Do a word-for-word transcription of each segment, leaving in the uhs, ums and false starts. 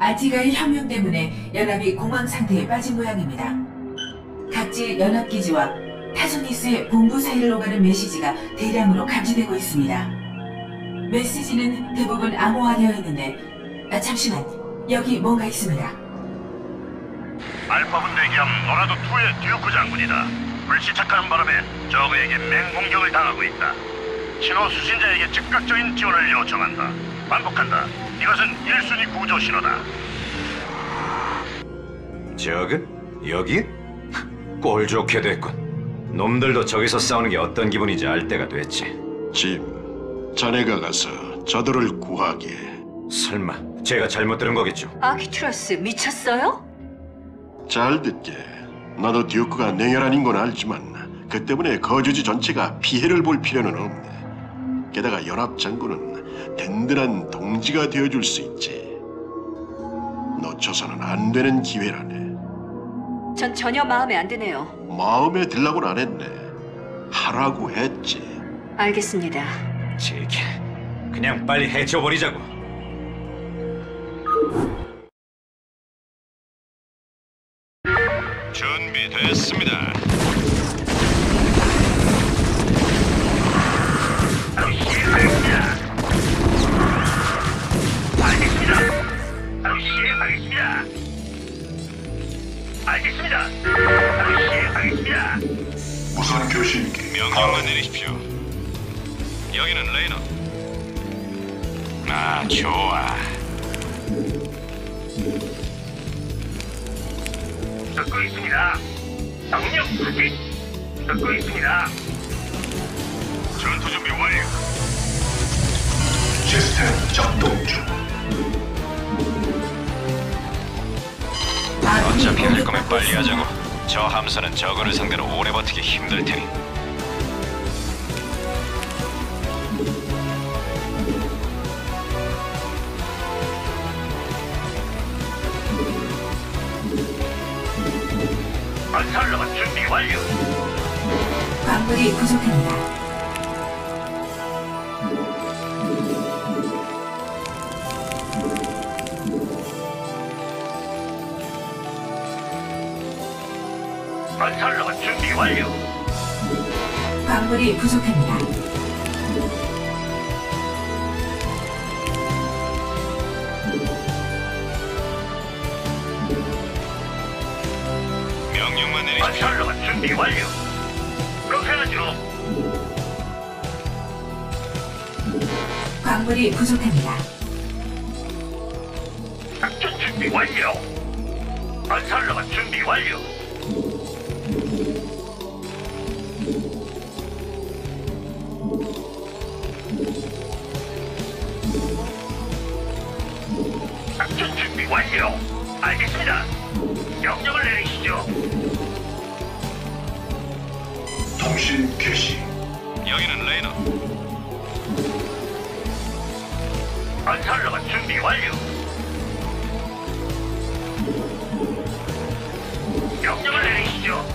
아티가의 혁명 때문에 연합이 공황 상태에 빠진 모양입니다. 각지 연합기지와 타소니스의 본부 사이를 오가는 메시지가 대량으로 감지되고 있습니다. 메시지는 대부분 암호화되어 있는데, 아, 잠시만, 여기 뭔가 있습니다. 알파분 대기함 노라도 투의 듀크 장군이다. 불시착하는 바람에 저그에게 맹공격을 당하고 있다. 신호 수신자에게 즉각적인 지원을 요청한다. 반복한다. 이것은 일 순위 구조 신호다. 저그? 여기? 꼴 좋게 됐군. 놈들도 저기서 싸우는 게 어떤 기분인지 알 때가 됐지. 짐, 자네가 가서 저들을 구하게. 설마 제가 잘못 들은 거겠죠? 아키투라스 미쳤어요? 잘 듣게. 나도 듀크가 냉혈한 인건 알지만 그 때문에 거주지 전체가 피해를 볼 필요는 없네. 게다가 연합 장군은 든든한 동지가 되어줄 수 있지. 놓쳐서는 안 되는 기회라네. 전 전혀 마음에 안 드네요. 마음에 들라고는 안 했네. 하라고 했지. 알겠습니다. 제게 그냥 빨리 해쳐버리자고. 준비됐습니다. 바로 시행하겠습니다. 알겠습니다. 바로 시행하겠습니다. 알겠습니다. 바로 시행하겠습니다. 무선 교신기. 명령만 내리십시오. 여기는 레이너. 아, 좋아. 듣고 있습니다. 명령 확인. 듣고 있습니다. 전투 준비 완료. 시스템 작동 중. 어차피 할 거면 빨리 하자고. 저 함선은 저거를 상대로 오래 버티기 힘들 테니. 건설로만 준비 완료. 광물이 부족합니다. 건설로만 준비 완료. 광물이 부족합니다. 명령만 내리십시오. 건설로만 준비 완료. 그렇게 하죠. 광물이 부족합니다. 작전 준비 완료. 건설로만 준비 완료. 작전 준비 완료. 알겠습니다. 명령을 내리시죠. 통신 개시. 여기는 레이너. 건설로만 준비 완료. 명령을 내리시죠.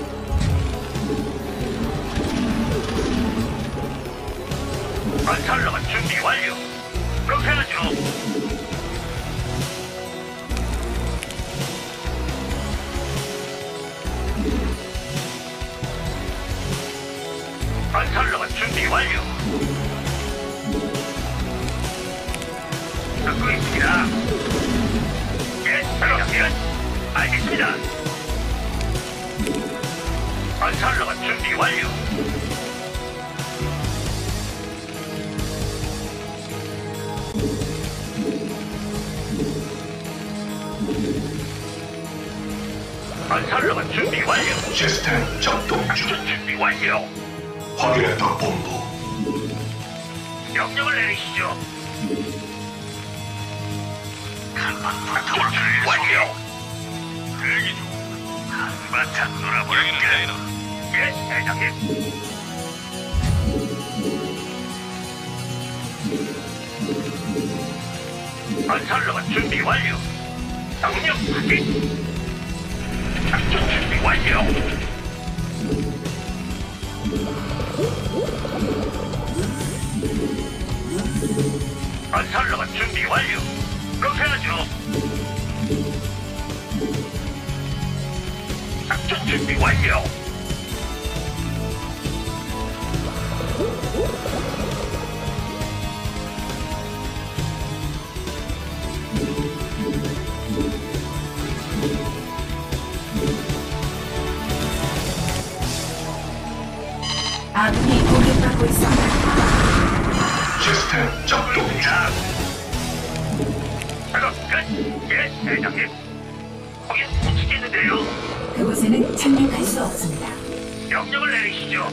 건설로만 준비 완료. 그렇게 하죠. 건설로만 준비 완료. 듣고 있습니다. 예, 대장님. 알겠습니다. 건설로만 준비 완료. 건설로만 준비 완료. 시스템 작동 중. 작전 준비 완료. 확인했다 본부. 명령을 내리시죠. 간판 작전 준비 완료. 대기 중. 한바탕 놀아볼게. 예, 대장님. 건설로만 준비 완료. 명령 확인. 작전 준비 완료. 건설로만 준비 완료. 그렇게 하죠. 완료. 아군이 공격받고 있습니다. 시스템 작동 중. 작업 끝. 예, 대장님. 거긴 못 치겠는데요. 그곳에는 착륙할 수 없습니다. 명령을 내리시죠.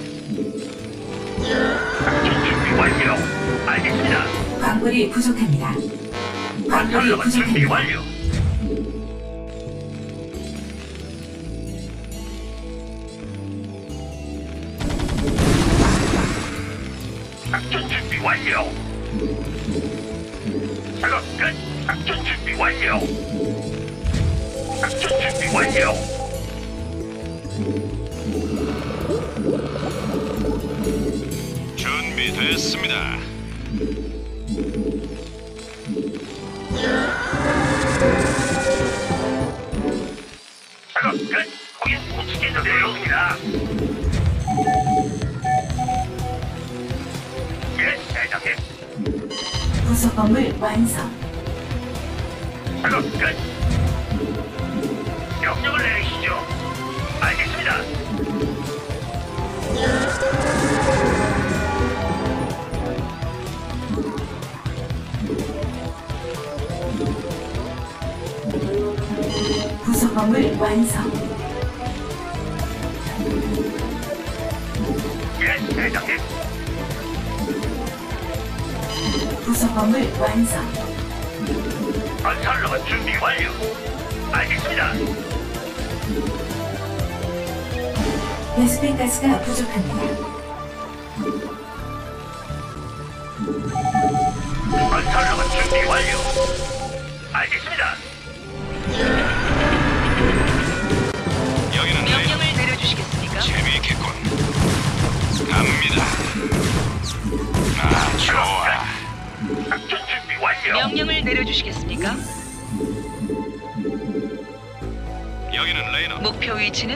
작전 준비 완료. 알겠습니다. 광물이 부족합니다. 광물이 건설로만 준비 부족합니다. 완료. 작전 준비 완료. 작업 끝. 작전 준비 완료. 작전 준비 완료. 준비됐습니다. 작업 끝. 거긴 못 치겠는데요. 예, 대장님. 부속 건물 완성. 작업 끝. 명령을 내리시죠. 알겠습니다. 부속 건물 완성. 예, 대장님. 부속 건물 완성. 건설로만 준비 완료. 알겠습니다. 베스핀 가스가 부족합니다. 건설로만 준비 완료. 알겠습니다. 여기는 명령을 내려주시겠습니까? 재미있겠군. 갑니다. 아, 좋아. 작전 준비 완료. 명령을 내려주시겠습니까? 여기는 레이너. 목표 위치는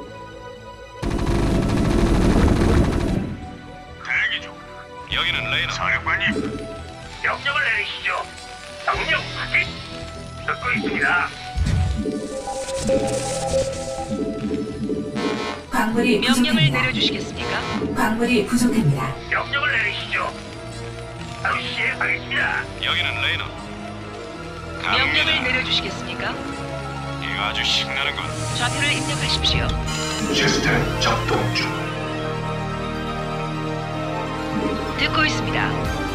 대기 중. 여기는 레이너. 사령관님. 명령을 내리시죠. 명령 확인. 듣고 있습니다. 광물이 명령을 부족합니다. 내려주시겠습니까? 광물이 부족합니다. 명령을 내리시죠. 바로 시행하겠습니다. 여기는 레이너. 명령을 갑니다. 내려주시겠습니까? 이거 아주 신나는군. 좌표를 입력하십시오. 시스템 작동 중. 듣고 있습니다.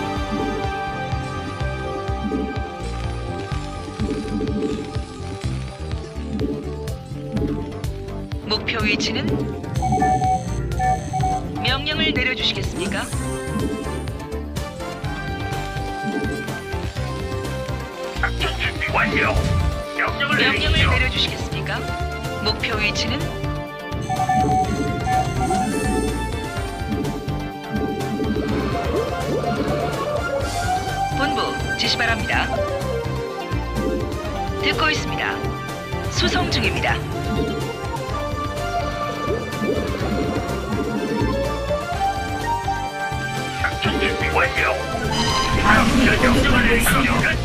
목표 위치는 명령을 내려주시겠습니까? 작전 준비 완료. 명령을 명령을 내리시죠. 내려주시겠습니까? 목표 위치는 본부 지시 바랍니다. 듣고 있습니다. 수송 중입니다. 작전 준비 완료. 아군이 명령을 공격받고 내리시죠. 있습니다.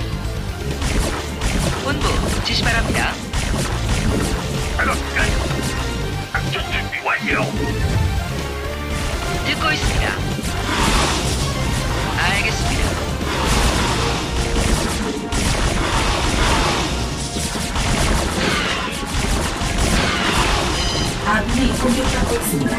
본부 지시 바랍니다. 작업 끝. 작전 준비 완료. 듣고 있습니다. 알겠습니다. 아군이 공격받고 있습니다.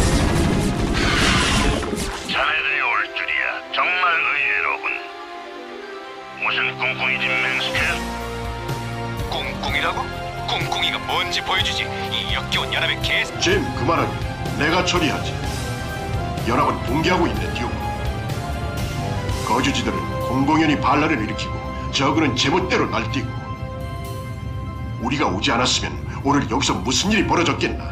자네들이 올 줄이야. 정말 의외로군. 무슨 꿍꿍이지, 맹스크? 꿍꿍이라고? 꿍꿍이가 뭔지 보여주지. 이 역겨운 연합의 개. 짐, 그만하게. 내가 처리하지. 연합은 붕괴하고 있네, 듀. 거주지들은 공공연히 반란을 일으키고 저그는 제멋대로 날뛰고. 우리가 오지 않았으면 오늘 여기서 무슨 일이 벌어졌겠나?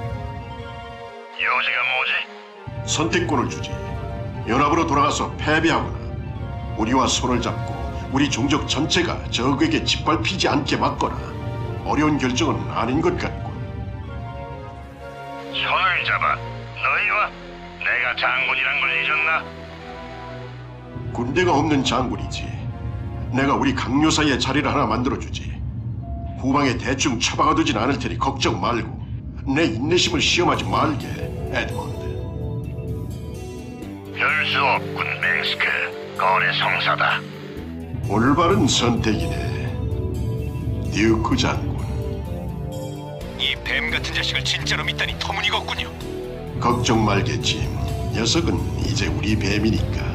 여지가 뭐지? 선택권을 주지. 연합으로 돌아가서 패배하거나 우리와 손을 잡고 우리 종족 전체가 적에게 짓밟히지 않게 막거나 어려운 결정은 아닌 것 같군. 손을 잡아. 너희와 내가 장군이란 걸 잊었나? 군대가 없는 장군이지. 내가 우리 강요사의 자리를 하나 만들어주지. 후방에 대충 처박아두진 않을 테니 걱정 말고 내 인내심을 시험하지 말게, 에드먼드. 별 수 없군, 맹스크. 거래 성사다. 올바른 선택이네, 듀크 장군. 이 뱀 같은 자식을 진짜로 믿다니 터무니가 없군요. 걱정 말겠지. 녀석은 이제 우리 뱀이니까.